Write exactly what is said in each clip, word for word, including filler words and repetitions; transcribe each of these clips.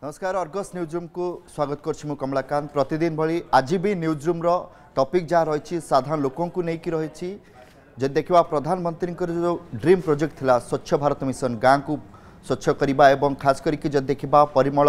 नमस्कार Argus newsroom को स्वागत कर कमलाकांत। प्रतिदिन भली आज भी न्यूजरूम रो टॉपिक जहाँ रही साधारण लोकों को लेकिन रही जब देखा प्रधानमंत्री जो ड्रीम प्रोजेक्ट थिला स्वच्छ भारत मिशन गाँव को स्वच्छ करने और खास करके जब देखा परिमल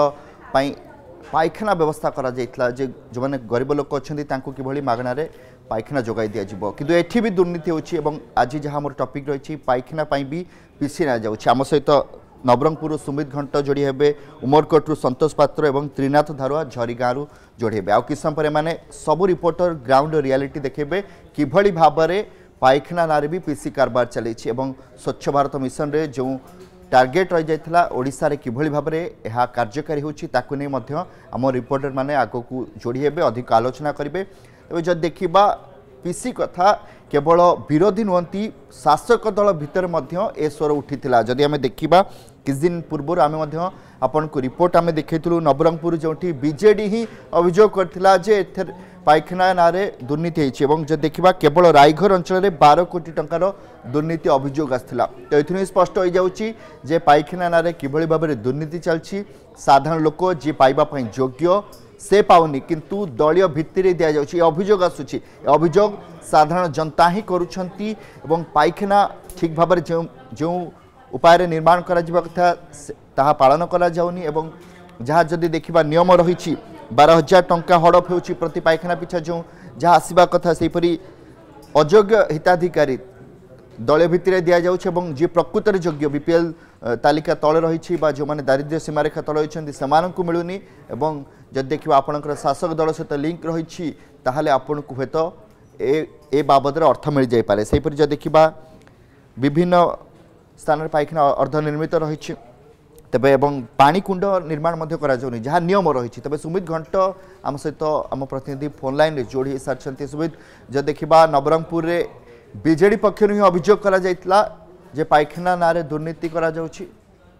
पायखाना व्यवस्था करा जाइतला जे जो माने गरीब लोक अच्छा कि मागणार पायखाना जोगाई दि जाव कि एठी भी दुर्नीति होची एवं आज जहाँ मोर टॉपिक रही पायखाना भी पीसी ना जाउछि। आम सहित नवरंगपुर सुमित घंट जोड़ी हे, उमरकोटू संतोष पात्र और त्रिनाथ धारुआ झरी गाँव जोड़ी हे। किस समय मैंने सबू रिपोर्टर ग्राउंड रियालिटी देखेबे किभली भाव में पायखाना नारे भी पीसी कारबार चली स्वच्छ भारत मिशन रे जो टार्गेट रही जाइथिला ओडिशा रे किभली भाव में यह कार्यकारी होची ताकू नै मध्य आम रिपोर्टर माने आगो को जोड़ी हेबे अधिक आलोचना करेंगे। तेज जब देखा पीसी कथा केवल विरोधी नुहति शासक दल भितर मध्य ए स्वर उठीथिला। जदि आमे देखिबा किछ दिन पूर्व आमे मध्य आपन को रिपोर्ट आमे देखैथिलु नवरंगपुर जोठी बीजेडी ही अभियोग करथिला जे एथर पायखाना नारे दुर्नीति होइछि एवं जब देखिबा केवल रायघर अंचल में बारह कोटी टंकार दुर्नीति अभियोग आसथिला। तो एथुनु स्पष्ट हो जाउछि जे पायखाना नारे किभली भाबरे दुर्नीति चलछि। साधारण लोक जे पाइबा पई योग्य से पाउनी किंतु दलीय भित्तिरे दिया जाउछि अभियोग आसुछि। अभियोग साधारण जनता ही करूछंती एवं पायखाना ठीक भाव में जो जो उपाय निर्माण करा जिबा कथा ताहा पालन करा जाउनी एवं जहाँ जदि देखिबा नियम रही बारह हजार टंका हड़प होउछि प्रति पायखाना पिछा जो जहाँ आसवा कथा सेपरी अयोग्य हिताधिकारी दलीय भित्तिरे दिया जाउछि एवं जे प्रकृत योग्य बीपीएल तालिका तले रही जो मैंने दारिद्र्य सीमारेखा तले रही से मिलूनी एवं जब देखा आपणकर शासक दल सहित लिंक रही ताहले आपन को हेत ए, ए बाबद अर्थ मिल जापे। सेपरी जब देखा विभिन्न स्थान पायखाना अर्धनिर्मित रही तेबे एवं पानी कुंड निर्माण करा जहाँ नियम रही। तेबे सुमित घंट आम सहित आम प्रतिनिधि फोन लाइन जोड़ी सारी सुमित जब देखा नवरंगपुर रे बीजेडी पक्षर ही अभियोग करा जाइतला जे पायखाना नारे दुर्नीति करा जाउछि।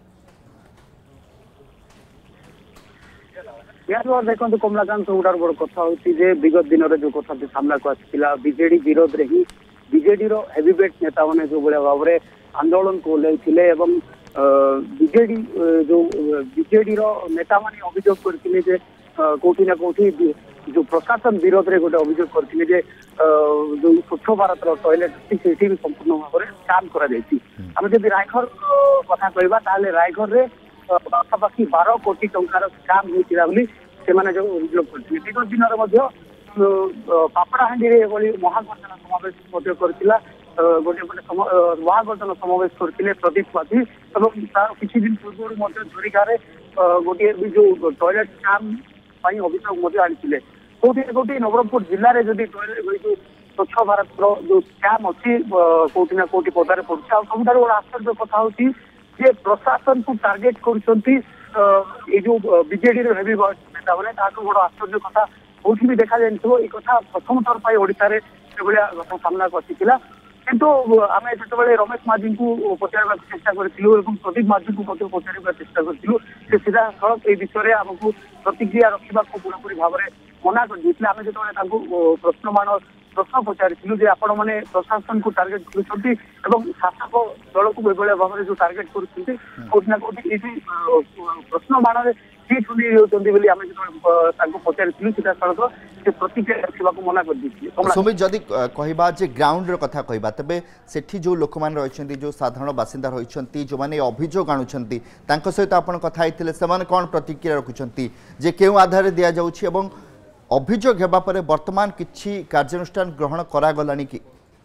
देखो कमलाकांत सबुठार बड़ कथा होची जे विगत दिन रे जो कथा सामना को आसिला बीजेडी विरोध रे ही बीजेडी रो हेवीवेट नेता माने जो बड़े भाव में आंदोलन को लेथिले एवं बीजेडी जो बीजेडी रो नेता माने अभियोग करथिले जे कोठी ना कोठी जो प्रशासन विरोध रे गोटे अभियोग करथिले जे जो स्वच्छ भारत रो टॉयलेट सेठी भी संपूर्ण भाव में काम करा जायछि। हम जदि रायघर कथा कहबा ताले रायघर रे पाखापाखि बारह कोटी टंकार काम होइतिला बोली सेमाने जो अभियोग करथिले। विगत दिन रे मध्य पापड़ाहांडी रे बोली महागठन समावेश मध्य करथिला गोटे गोटे महागठन समावेश करथिले प्रदीप माथी एवं तार किछि दिन पूर्व मध्य झोरीगारे गोटे भी जो टॉयलेट काम पाई अभियोग मध्य आनिथिले। कोठी कोठी नवरंगपुर जिल्ला रे जदि टॉयलेट जो स्वच्छ भारत रो जो काम अछि कोठी ना कोठी पदारे पड़छ आ सबुठार बड़ आश्चर्य कथा होची जे प्रशासन को टार्गेट करूछंती ए जो बीजेडी रो हेवी नेता माने ताको बड़ आश्चर्य कथा कोठी भी देखा जाइतो ए कथा प्रथम थर पाई ओडिसा रे सेबलिया कथा सामना को आसीतिला। किंतु आमे जतबेले रमेश माझी को पचारबा चेष्टा करथिलु एवं प्रदीप माझी को मते पचारबा चेष्टा करथिलु से सीधा सड़क ए विषय रे हमकु प्रतिक्रिया रखिबा को पूरापूरी भाव में मना कर दिथिले। आमे जतबेले तांको प्रश्नमान प्रश्न पचारिथिलु जे आपण माने प्रशासन को टार्गेट करूछंती एवं शासक दल को बेबले भाव में जो टार्गेट करूछंती कोठी ना कोठी एठी प्रश्न मान सीट सुनी होचंती बोली आमे जतबेले तांको पचारिथिलु सीधा सड़क से प्रतिक्रिया रखिबा को मना कर दिथिले। सुमित जदि कहबा जे ग्राउंड रो कथा कहबा तबे सेठी जो लोक मान रहिसंती जो साधारण बासिंदा रहिसंती जो माने अभियोग आनुछंती तांको सहित आपण कथा आइथिले सेमान कोन प्रतिक्रिया रखुछंती जे केउ आधार रे दिया जाउछि एवं अभियोग हेबा परे वर्तमान किछि कार्यानुष्ठान ग्रहण करा गलानी कि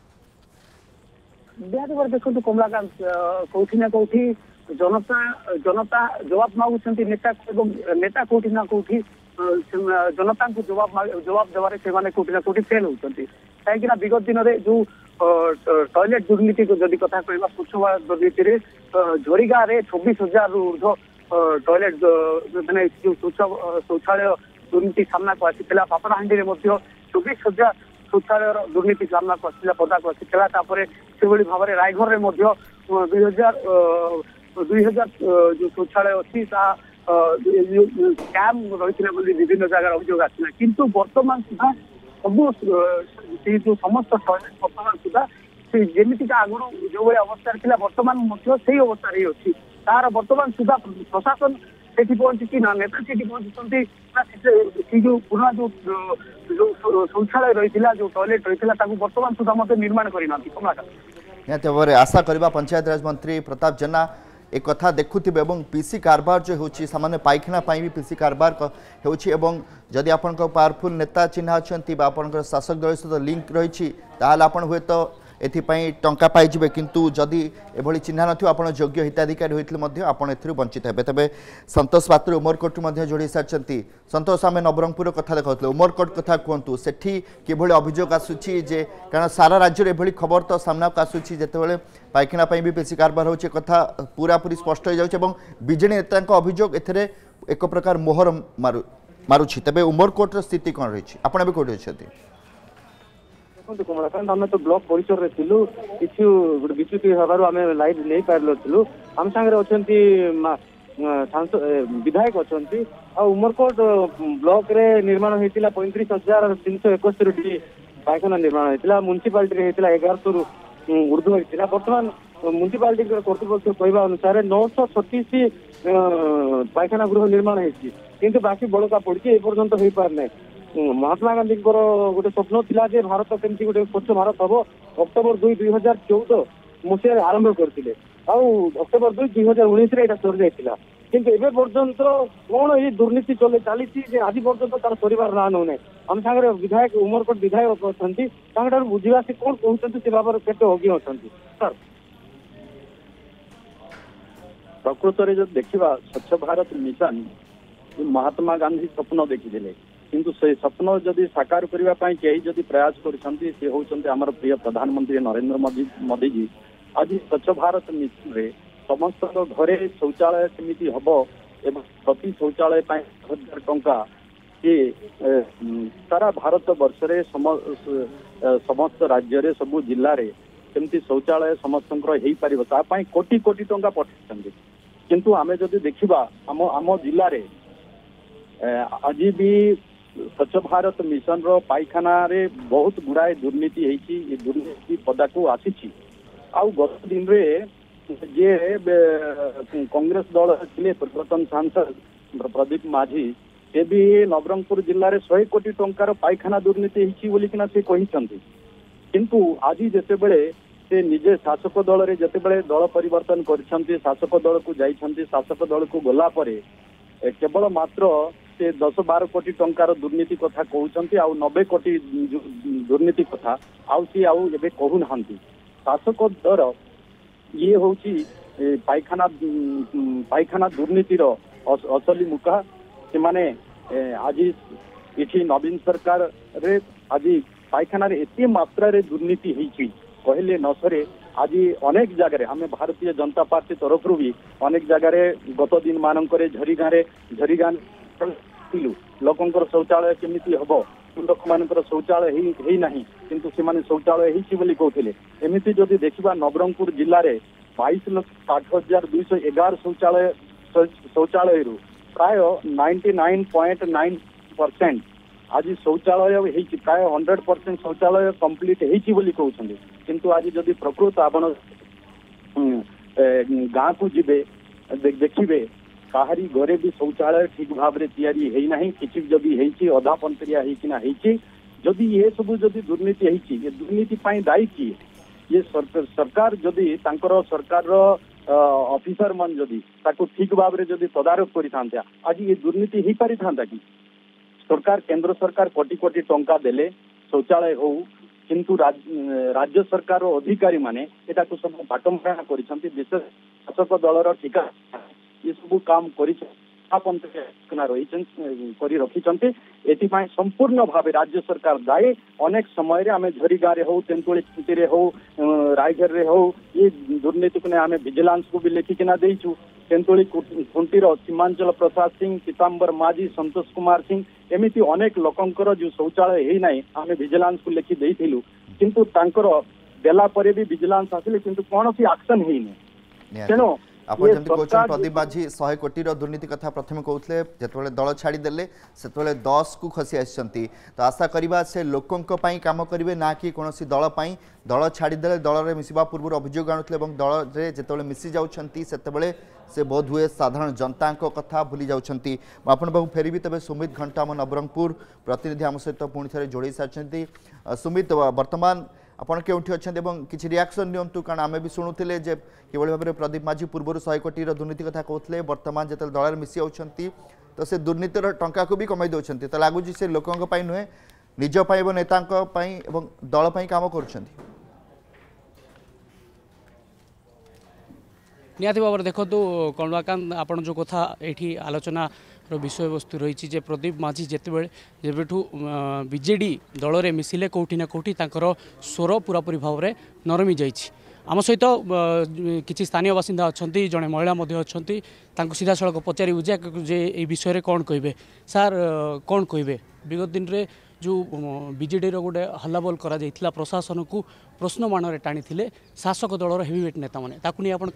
बिहार देखो कमलाकांत कोठी ना कोठी जनता जनता जवाब मागुछंती नेता एवं नेता कोठी ना कोठी जनता को जवाब जवाब देवारे से माने कोठी ना कोठी फेल होचंती काहेकि ना विगत दिन रे जो टॉयलेट दुर्नीति को जदि कथा कहबा स्वच्छ भारत दुर्नीति रे झोरीगा रे चौबीस हजार रु ऊर्ध्व टॉयलेट माने जो शौचालय दुर्नीति सामना को आसीला। पापड़ाहांडी रे मध्य चौबीस हजार शौचालय दुर्नीति सामना को आसीला पदा को आसीला। तापरे सेबली भाव में रायघर रे मध्य दुई हजार दुई हजार जो शौचालय अच्छी कैम रही विभिन्न जगह अभियोग आसला किंतु वर्तमान सुधा सब जो समस्त टॉयलेट वर्तमान सुधा से जमीका आगुरी जो भाई अवस्था था वर्तमान से अवस्था अच्छी तार वर्तमान सुधा प्रशासन ସେଠି ପହଞ୍ଚିଛି ନା ନେତା ସେଠି ପହଞ୍ଚିଛନ୍ତି ନା ସେ ଯୋଉ ପୁରୁଣା ଯୋଉ ଯୋଉ ଶୌଚାଳୟ ରହିଥିଲା ଯୋଉ ଟଏଲେଟ ରହିଥିଲା ତାକୁ ବର୍ତ୍ତମାନ ସୁଦ୍ଧା ମଧ୍ୟ ନିର୍ମାଣ କରିନାହାନ୍ତି। କମଳାକାନ୍ତ ନିହାତି ଭାବରେ ଆଶା କରିବା ପଞ୍ଚାୟତ ରାଜ ମନ୍ତ୍ରୀ ପ୍ରତାପ ଜେନା ए कथा देखुथिबे एवं पीसी कारबार जो होची सामान्य पाइखाना पाई भी पीसी कारबार होची एवं जदि आपण पावरफुल नेता चिन्ह अच्छी आपण शासक दल सहित लिंक रही ताल आपण हुए तो एथिपाई टंका पाइबे किंतु जदि एभली चिन्ह नथिबो आपण योग्य हिताधिकारी होइतले मध्ये आपण एथिरु वंचित हेबे। तबे संतोष पात्र उमरकोट मध्ये जोड़ी सारचंती। संतोष आमे नवरंगपुर कथा देखौतले उमरकोट कथा कहतु सेठी किभली अभियोग आसुची जे कारण सारा राज्य एभली खबर तो सामना को आसुची जेतेबेले पाइखाना पाई भी पेशी कारबार होची कथा पूरा पूरी स्पष्ट हो जाउची एवं बीजेडी नेतांको अभियोग एथिरे एक प्रकार मोहर मारु मारुची। तबे उमरकोट स्थिति कोन रहिची आपण एबे कोठी अछती? देखो कमलाकांत आम तो ब्लॉक परिसर थिलु किछु गोटे विच्युति हबारु आम लाइव नहीं पारलो थिलु आम संगे अछंती विधायक अछंती आ उमरकोट ब्लॉक रे निर्माण हेतिला पैंतीस हजार तीन सौ इकहत्तर टी पाइखाना निर्माण हेतिला म्युनिसिपालिटी रे हेतिला ग्यारह सौ रु ऊर्ध्व हेतिला। वर्तमान म्युनिसिपालिटी कर्तृपक्ष कहवा अनुसार नौ सौ छत्तीस पाइखाना गृह निर्माण हेछि किंतु बाकी बड़का पड़छि ए पर्यंत होई पार नै। महात्मा गांधी गोटे स्वप्न थिला जे भारत केमती गोटे स्वच्छ भारत हम अक्टोबर दुई दुई हजार चौदह मसीह आरंभ करते अक्टोबर दुई दुई हजार उन्नीस सर जाइला किंतु एबे पर्यंत कौन ये दुर्नीति चले चली आज पर्यंत तार सरिवार ना नौ आम सागर विधायक उमरकोट विधायक अच्छा बुझा से कौन कहते से बाबर केते होगी अच्छा सर प्रकृत में जो देखा स्वच्छ भारत मिशन महात्मा गांधी स्वप्न देखी किंतु से स्वप्न जदि साकार करने कई जदि प्रयास कर प्रिय प्रधानमंत्री नरेंद्र मोदी मोदी जी आज स्वच्छ भारत मिशन रे समस्त घरे शौचालय केमिति हम एवं प्रति शौचालय हजार टंका ये सारा भारत वर्ष रे समस्त राज्य रे सबु जिल्ला रे केमिति शौचालय समस्त हो कोटी कोटी टंका पठाई किंतु आमे जदि देखिबा आम आम जिल्ला रे आज भी स्वच्छ भारत मिशन रो पाइखाना रे बहुत गुड़ाए दुर्नीति होती दुर्नीति पदा को आसी आउ गत दिन रे जे कांग्रेस दल थे पूर्वतन सांसद प्रदीप माझी से भी नवरंगपुर जिले में सौ कोटी टंकार पाइखाना दुर्नीति होना से कहते किंतु आज जिते बड़े से निजे शासक दल रे जिते बड़े दल परिवर्तन कर शासक दल को जाइछन्ति शासक दल को गला परे केवल मात्र से दस बार कोटी टंकार दुर्नीति कथा कहते आउ नब्बे कोटी दुर्नीति कथा आउ सी आउ एबे कहूना शासक दर ये हूँ पाइखाना पाइखाना दुर्नीतिर असली मुखा से माने आज इठी नवीन सरकार रे आज पाइखाना रे एते मात्रा रे दुर्नीति होती कहले न सरे आज अनेक जगह हमें भारतीय जनता पार्टी तरफ भी अनेक जगह गत दिन मानक झरीगाँ झरीगाँ लोकंर शौचालय केमिति हम लोक मान शौचालय ही ना किंतु से शौचालय ही कहते एमती जदि देखा नवरंगपुर जिले में बाईस लक्ष साठ हजार दुई सौ एगार शौचालय शौचालय प्राय ninety nine point nine percent आज शौचालय हो प्राय हंड्रेड परसेंट शौचालय कंप्लीट होती किंतु आज जदि प्रकृत आपण गाँ को जीवे देखिए काहारी घरे भी शौचालय ठीक भाव में तैयारी है ना किसी जदि है अधा पंतरिया होना जदि ये सब जदि दुर्नीति है ये दुर्नीति दायी किए ये सरकार सरकार जदि सरकार ऑफिसर मन जदि ठीक भाव में जदि तदारख कर आज ये दुर्नीति हो पारि था कि सरकार केंद्र सरकार कोटी कोटी टंका देले शौचालय हो किंतु राज्य सरकार अधिकारी माने एटा को सब बाटमराणा कर विशेष शासक दलर ठिका ये सब काम कर रखी संपूर्ण भाव राज्य सरकार दायी अनेक समय आम झरीगाँ हो तेंतुली खुंटी हो रायघर रे हो ये दुर्नीति को आम विजिलेंस को भी लेखिकिना देचु तेंतुली खुंटीर सीमांचल प्रसाद सिंह पीताम्बर माझी संतोष कुमार सिंह एमती अनेक लोकंकर जो शौचालय है ना आम विजिलेंस को लेखि देइथिलु किंतु तांकर देला परे भी विजिलेंस आसिले किंतु कौन सी एक्शन है तेणु आप जमी कहते प्रदीप माझी शहे कोटी दुर्नीति कथा प्रथम कहते जो दल छाड़देले से दस को खसी आसी तो आशा करवा से लोकों काम करेंगे ना कि कौन दल दल छाड़देले दल में मिसवा पूर्व अभियोग आणुते दल में जो मिसी जाती से बोध हुए साधारण जनता कथा भूली जाती आपको फेरबी तेज सुमित घंटा आम नवरंगपुर प्रतिनिधि आम सहित पुणी थे जोड़ी सारी सुमित वर्तमान आपड़ के अच्छा किसी रिएक्शन नियंतु कारण आम भी शुणुले कि भाव में प्रदीप माझी पूर्व शहे कोटी दुर्नीति कथा कहते वर्तमान जो दल मिसी आउछंती तो से दुर्नीतिर टंका को भी कमाई दौरान तो लगुच से लोकों नुहे निजपाई नेता दल काम कर निहाती भाव में देखो कमलाकांत आप जो कथा ये आलोचना विषय वस्तु रही है प्रदीप माझी जितेबाला जेबेठू बीजेडी दल में मिसिले कौटी ना कौटी स्वर पूरापूरी भाव में नरमी जाइए आम सहित किसी स्थानीय बासिंदा अच्छा जड़े महिला अच्छा सीधा सड़क पचारू जे ये विषय कौन कहे सार कौन कहे विगत दिन में जो बीजेडी गोटे हल्लाबोल करा प्रशासन को प्रश्न मान टाणी शासक दलर हेवीवेट नेता मैंने नहीं आप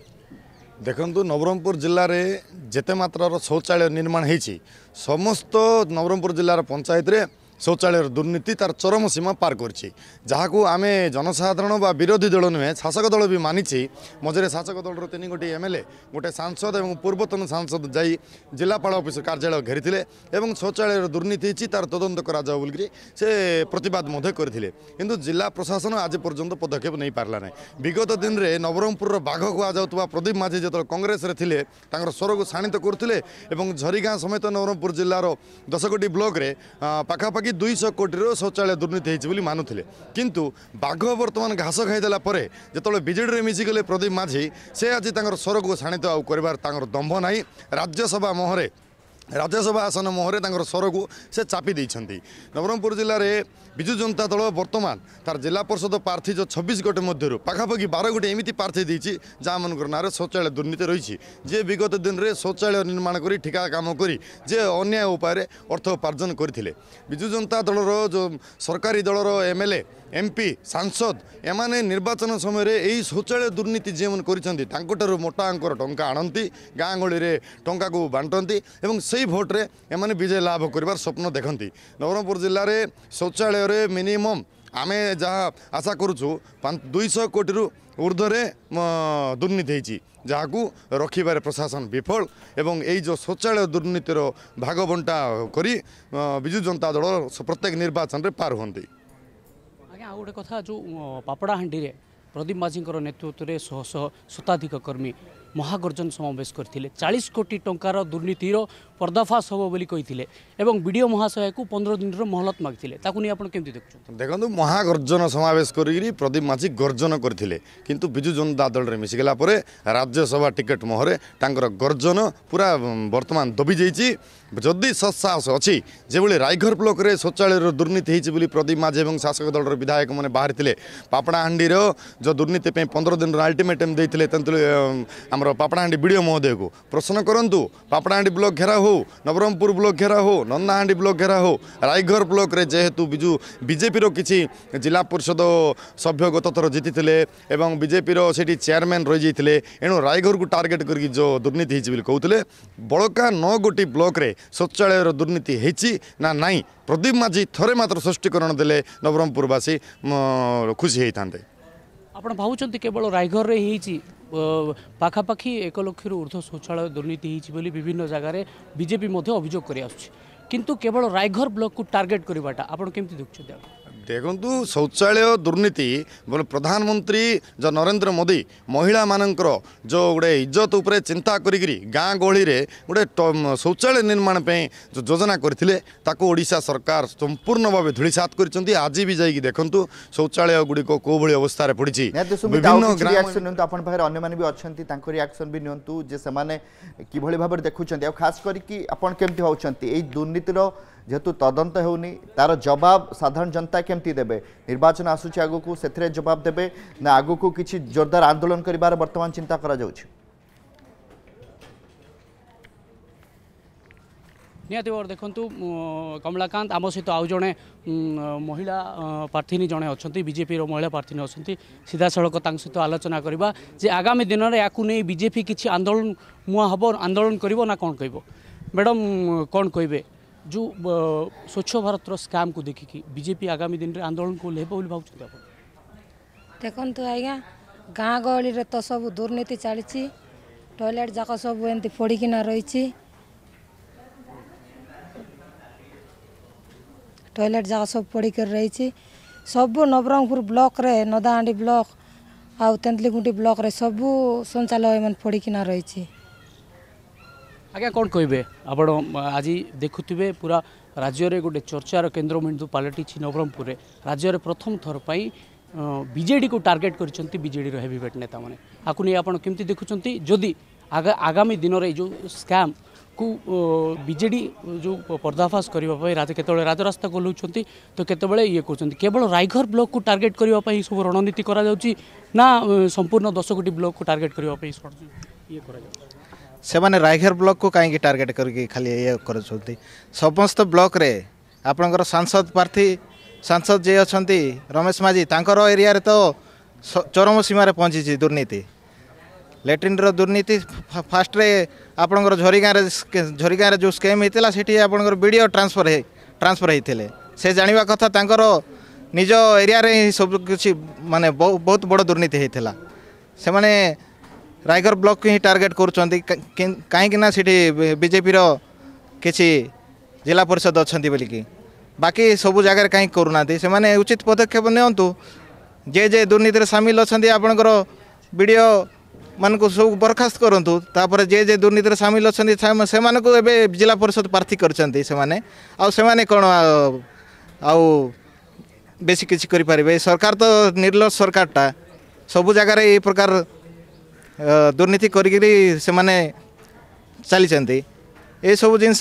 देखु नवरंगपुर जिले में जेते मात्रार शौचालय निर्माण होती समस्त नवरंगपुर जिलार पंचायत रे शौचालय दुर्नीति तार चरम सीमा पार करछि जहाकू आमे जनसाधारण बा विरोधी दल नुहे शासक दल भी मानिछि मझे शासक दल तीन गोटी एमएलए गोटे सांसद और पूर्वतन सांसद जाई जिलापाल ऑफिस कार्यालय घेरी एवं शौचालय दुर्नीति होती तार तदंत करा जाओ बोलिकी से प्रतिवाद मध्य करथिले किंतु जिला प्रशासन आज पर्यंत पदक्षेप नहीं पारला ना विगत दिन में नवरंगपुर बाघ कहुआ प्रदीप माझी जो कांग्रेस रे थिले तांकर स्वर को शाणित करथिले एवं झरीगाँ समेत नवरंगपुर जिलार दशकोटी ब्लॉक रे पाखापाखि कि दुईश कोटी शौचालय दुर्नीति होती मानुले किंतु बाघ बर्तमान घास खाईदेला जो बीजेडी मिसिगले प्रदीप माझी से आज स्वर को शाणित आउ कर दंभ ना राज्यसभा मोहरे राज्यसभा आसन मोहरे स्वर को से चापी देइछंती नवरंगपुर जिले में विजु जनता दल वर्तमान तार जिला परिषद प्रार्थी जो छब्बीस गोटे मध्य पाखापाखि बारह गोटे एमती प्रार्थी देती जहाँ मन ना शौचालय दुर्नीति रही जे विगत दिन में शौचालय निर्माण कर ठिका काम कर जे अन्याय उपाय अर्थ उपार्जन करते विजु जनता दलर जो सरकारी दलर एमएलए एमपी सांसद एमाने निर्वाचन समय यही शौचालय दुर्नीति जे मन कर मोटा अंकर टंका आणती गाँ गली में टंका को बांटती और से भोट्रे एमाने विजय लाभ कर स्वप्न देखती नवरंगपुर जिले में शौचालय मिनिमम आमे जहाँ आशा करुचु दुईश कोटी ऊर्ध्वे दुर्नीति होती जहाँ को रखिबार प्रशासन विफल एवं यही जो शौचालय दुर्नीतिर भाग बंटा करी विजु जनता दल प्रत्येक निर्वाचन में पार होती आज्ञा आ गोटे कथा जो पापड़ाहांडी रे प्रदीप माझी नेतृत्व में शह शह शताधिक कर्मी महागर्जन समावेश करथिले चालीस कोटी टंकार दुर्नीतिर पर्दाफाश हम बोली कही एवं बीडीओ महाशय को पंद्रह दिन मोहलत मागिले नहीं आप केमती देखुं देखो महागर्जन समावेश करी प्रदीप माझी गर्जन करथिले किंतु विजु जनता दल में मिसिगला परे राज्यसभा टिकेट मोहरे तांकर गर्जन पूरा वर्तमान दबी जाइए जदि सत्साहस अच्छी जो रायघर ब्लॉक रे शौचालय दुर्नीति होती प्रदीप माझी और शासक दल विधायक मैंने बाहरी पापड़ाहांडी जो दुर्नीति पंद्रह दिन अल्टिमेटम देते आम पापड़ाहांडी बीडीओ महोदय को प्रश्न करंतु पापड़ाहांडी ब्लॉक घेरा हो नवरंगपुर ब्लॉक घेरा हो नंदाहांडी ब्लॉक घेरा हो रायघर ब्लॉक रे जेहेतु बिजु बीजेपी रो किछि जिला परिषद सभ्य गत थर जीति एवं बीजेपी रो सेठी चेयरमैन रही जाते एणु रायघर को टार्गेट करके जो दुर्नीति होती कहते बड़का नौ गोटी ब्लॉक रे शौचालय दुर्नीति होती ना नाई प्रदीप माझी थरे मात्र स्पष्टीकरण देले नवरंगपुरवासी खुशी होते आप भावुं केवल रायघर रे ही पाखापाखि एक लक्ष ऊर्ध्व शौचालय दुर्नीति होती विभिन्न जगार बीजेपी अभियोग कर किंतु केवल रायघर ब्लॉक को टार्गेट करवाटा आप केमती देखुं देखु शौचालय दुर्नीति बोले प्रधानमंत्री जो नरेंद्र मोदी महिला मानकर जो गोटे इज्जत उपरे चिंता करी गाँ गहली रे गोटे शौचालय निर्माण पे जो योजना करथिले ताको ओडिशा सरकार संपूर्ण भाव धूलिसात कर आज भी जाइए देखु शौचालय गुड़िक कौ भाई अवस्था पड़ी अन्य भी अच्छा रिएक्शन भी नियंतु जे सेमाने किभली भाव देखुं खास करके भाई दुर्नीतिर जेहेतु तदंत होनी तार जवाब साधारण जनता केमती देबे निर्वाचन आसुची आगु को सेथरे जवाब देबे ना आगु को किछि जोरदार आंदोलन करिबार वर्तमान चिंता करा जाउछि निहाती भाव देखु कमलाकांत आम सहित आउ जड़े महिला प्रार्थी जड़े अच्छा बीजेपी महिला प्रार्थी अच्छा सीधा सड़क सहित आलोचना करवा जे आगामी दिन में या बीजेपी किसी आंदोलन मुआ हम आंदोलन कर ना कौन कह मैडम कौन कहे जो स्वच्छ भारत स्कैम को देखिकी बीजेपी आगामी दिन में आंदोलन को लेब भाव देखु आज्ञा गाँ गहली तो सब दुर्नीति चली टॉयलेट जाक सब एमती पड़िकिना रही टॉयलेट जाक सब पड़िक रही सब नवरंगपुर ब्लॉक रे नदाहांडी ब्लॉक आउ तेंतुलीगुंटी ब्लॉक रे सब शौचालय मन पड़िकिना रही आज्ञा कौन कहे आप आज देखुवे पूरा राज्य में गोटे चर्चार केन्द्र बिंदु पलटि नवरंगपुर राज्य में प्रथम थर पर बीजेडी को टार्गेट कर बीजेडी हेवीवेट नेता मैंने आपको नहीं आप केमती देखुं जदि आगा आगामी दिन में जो स्कैम को बीजेडी जो पर्दाफाश करने केतबे राजरास्ता को लौट तो केतबे ये कर केवल रायघर ब्लॉक को टार्गेट करने सब रणनीति करा ना संपूर्ण दस कोटी ब्लॉक को टार्गेट करने ये से माने रायघर ब्लॉक को कहीं टार्गेट करके खाली ये कर समस्त ब्लॉक रे आपणकर सांसद प्रार्थी सांसद जे अच्छा रमेश माझी तांकर एरिया रे तो चरम सीमार पहुँची दुर्नीति लैट्रिन दुर्नीति फास्ट रे आपणकर झरीगाँ झरीगाँ जो स्कैम होता है आपणकर वीडियो ट्रांसफर है ट्रांसफर होते से जानिबा कथा तांकर निज एरिया रे सब किसी माने बहुत बड़ दुर्नीति होता से माने रायगढ़ ब्लॉक को ही टार्गेट करुँच कहीं बीजेपी किसी जिला परिषद अच्छा बोलिकी बाकी सबू जगह कहीं करूना से माने उचित पदक्षेप नियंतु जे जे दुर्नीति में सामिल अच्छा आपणकर वीडियो मान को सब बरखास्त करूँ तापर जे जे दुर्नीति में सामिल अच्छा से जिला परिषद प्रार्थी करने कौन आउ बेसी किसी करें सरकार तो निर्लज सरकारटा सबू जगार ये प्रकार दुर्नीति करी से माने चली ये सब जिनस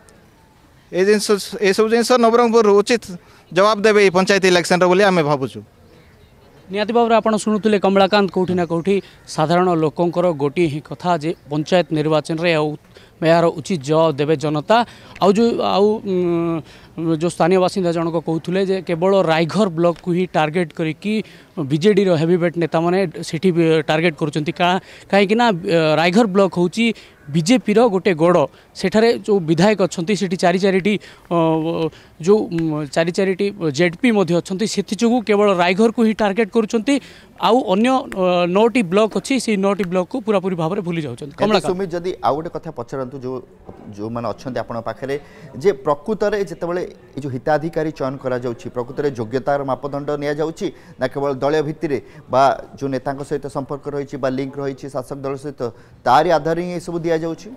ये जिनस ये सब जिनस नवरंगपुर उचित जवाब देवे पंचायत इलेक्शन बोली आम भावुँ निहाती भाव आप शुणुले कमलाकांत कौटी ना कौटी साधारण लोकंर गोटे ही कथा जे पंचायत निर्वाचन रे यार उचित जवाब देवे जनता आउ जो आउ जो स्थानीय बासिंदा जनक कहते जे केवल रायघर ब्लॉक को ही टार्गेट करी बीजेडी रो हेवीवेट नेता माने सेठी टार्गेट करुँच कहीं रायघर ब्लॉक हूँ बीजेपी रो गोटे गड़ सेठारे जो विधायक अच्छा से चारि चारिटी जो चारि चारिटी जेडपी अच्छा से केवल रायघर को ही टार्गेट करुँच आउ अन्य नौटी ब्लॉक अच्छी से नौटी ब्लॉक को पूरा पूरी भाव में भूली जाऊँ सुमित जदि आउ गोटे कथा पचारतु जो जो मैंने अच्छा आपण पाखे जे प्रकृत में जितेबाला ये जो हिताधिकारी चयन करा जाउछि प्रकृत में योग्यतार मापदंड निया जाउछि ना केवल दलीय भित्ति बा जो नेता सहित संपर्क रही बा लिंक रही शासक दल सहित तारी आधार ही ये सब दिया जाउछि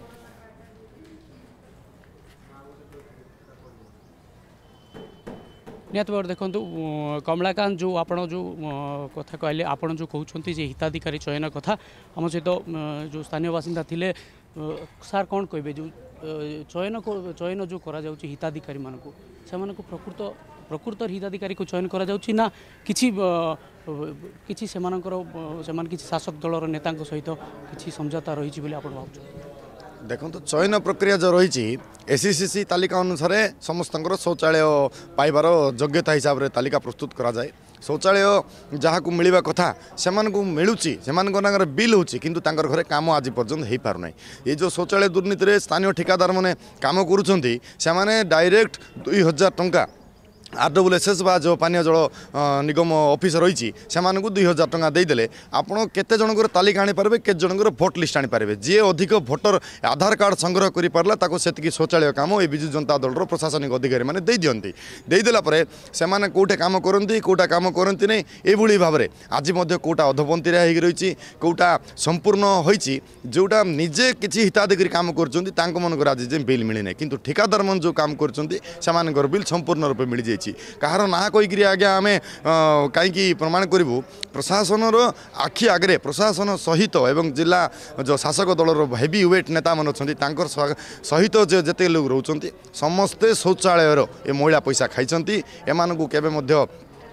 निहत भाव देखो कमलाकांत जो आप जो कथा कहले आप जो कहते हिताधिकारी चयन कथा आम सहित जो स्थानीय बासिंदा थिले सार कौन कहे जो चयन चयन जो करा जाउछि हिताधिकारी मान को से प्रकृत प्रकृत हिताधिकारी को चयन करा जाउछि ना किछि किछि सेमानकर सेमान किछि शासक दलर नेता सहित किछि समझौता रही बोली आप भावुँ देखो तो चयन प्रक्रिया जो रही एससीसी तालिका अनुसार समस्त शौचालय पाइबार योग्यता हिसाब से तालिका प्रस्तुत करा जाए शौचालय जहाँ को मिलवा कथा से मिलूँ से बिल होची किंतु तांकर घरे काम आज पर्यंत हो पार ना ये जो शौचालय दुर्नीति रे स्थानीय ठिकादार मैंने काम करुँच से डायरेक्ट दुई हजार टंका आरडब्ल्यूएसएस बा जो पानीय जल निगम ऑफिस रही से दुई हजार टंका देदेले आपड़ केते जनकर तालिका आनीपारे केते जनकर भोट लिस्ट आनीपारे जी अधिक भोटर आधार कार्ड संग्रह कर पारला ताको सेतिकी शौचालय काम ये बिजु जनता दल प्रशासनिक अधिकारी मैंने दे दियंती देदेला परे से माने कोठे काम करती कोटा काम करती नहीं ये भाव में आज कोटा अधपंथी रही कोटा संपूर्ण होती जोटा निजे किसी हिताधिकारी काम कर आज जे बिल मिलना किंतु ठिकादार मन जो काम कर बिल संपूर्ण रूप मिल जाए कहार ना कहीकि आज्ञा आम कहीं प्रमाण करूँ प्रशासन आखि आगे प्रशासन सहित एवं जिला जो शासक दलर हेवी वेट नेता मन अच्छा सहित जो जिते लोग रोच समस्ते शौचालय ये महिला पैसा खाई एम केवे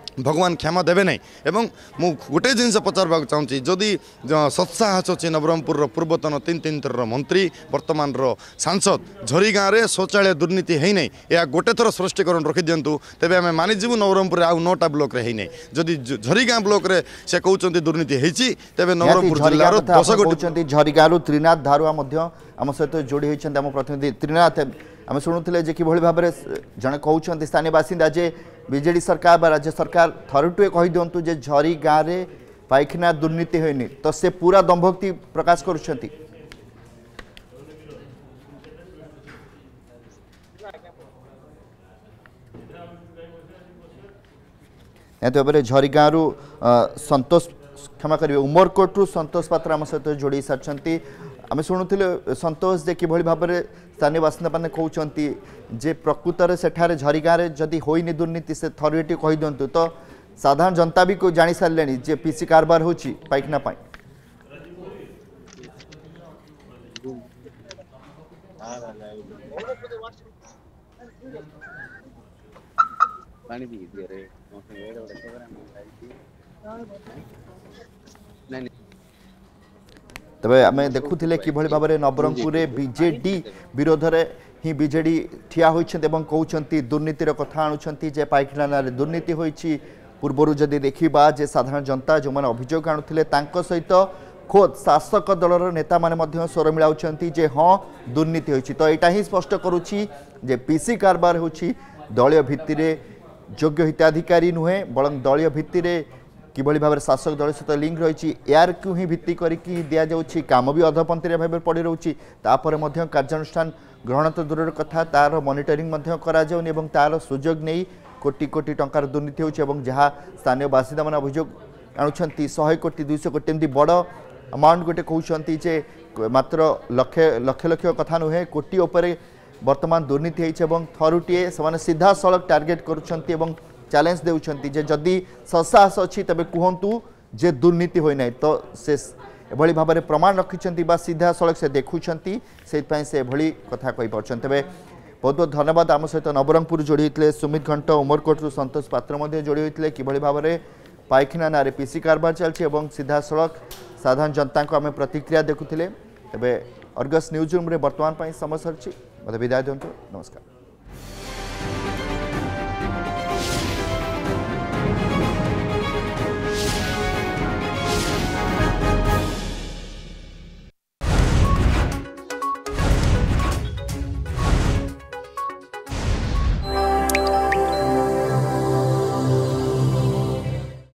भगवान क्षमा देवे नहीं एवं मु गोटे जिनस पचारवाक चाहूँगी जदि सत्साहस अच्छी नवरंगपुर पूर्वतन तीन तीन थर मंत्री वर्तमान सांसद झरी गाँव में शौचालय दुर्नीति है नहीं या गोटे थर स्पष्टीकरण रखी दिंतु तेज आम मानिजु नवरंगपुर आउ नौटा ब्लॉक रे है जदि झरी गाँव ब्लॉक रे से कहते दुर्नीति होती तेज नवरंगपुर जिलार दस गोटी झरीगाँव त्रिनाथ धारुआ आम सहित जोड़ी होती आम प्रतिनिधि त्रिनाथ आम शुणुले कि भाव में जड़े कहते स्थानीय बासिंदा जे बीजेडी सरकार बा राज्य सरकार थरुटे कही दिंतु जे झरी गाँव में पाइखाना दुर्नीति होनी तो से पूरा दंभोक्ति प्रकाश करुँच भाव झरी गाँव संतोष क्षमा करेंगे उमरकोट रु संतोष पात्र आम सहित जोड़ी सारी आम शुणुले संतोष जे कि भाव में स्थानीय बासिंदा मैंने कहते जे प्रकृत सेठारे झरी गाँव में जदि होनी दुर्नीति से थरुटी कही दिंतु तो साधारण जनता भी को जानी सारे जे पीसी कारबार हो पाइखाना पाई तबे आम देखुले कि भाव में नवरंगपुर बीजेडी विरोध में ही बीजेडी ठिया होती कहते दुर्नीतिर कथा आणुंट जे पाइखाना दुर्नीति होती पूर्वर जदि देखा जे साधारण जनता जो मैंने अभियोग आणुले सहित खोद शासक दलर नेता माने स्वर मिलाउंट जे हाँ दुर्नीति होती तो यहाँ ही स्पष्ट करुच्ची जे पीसी कारबार होची दलीय भित्ति योग्य हिताधिकारी नुहे बरं दलीय भित्ति किभली भाव में शासक दल सहित लिंक रही यार क्यों ही भित्ति करके दि जाऊँगी काम भी अधपंथी भाव में पड़ी रोचे तापर कार्यानुष्ठान ग्रहण तो दूर कथा तार मॉनिटरिंग कराऊनी तार सुजोग नहीं कोटी कोटी टंकार दुर्नीति होती जहाँ स्थानीय बासिंदा मैंने अभियोग आणुंट शहे कोटी दुईश कोटी एमती बड़ अमाउंट गोटे कहते जे मात्र लक्षे लक्ष लक्ष कथा नुहे कोटी उपरे वर्तमान दुर्नीति होती थरुटीए से सीधा सड़क टार्गेट करुँच चैलेंज देउछंती जे जदि ससाहस अच्छी तबे कहतु जे दुर्नीति होई नहीं तो से एभली भाव में प्रमाण रखिंट सीधा सड़क से देखुंट से भली कथा कही पार्छ तेज बहुत बहुत धन्यवाद आम सहित नवरंगपुर जोड़ी होते सुमित घंट उमरकोट संतोष पात्र जोड़ी होते कि भाव में पाइखाना ना पीसी कारबार चलती सीधा सड़क साधारण जनता को आम प्रतिक्रिया देखुले तेज अर्गस न्यूज रूम रे वर्तमान समय सरी मत विदाय दिंतु नमस्कार।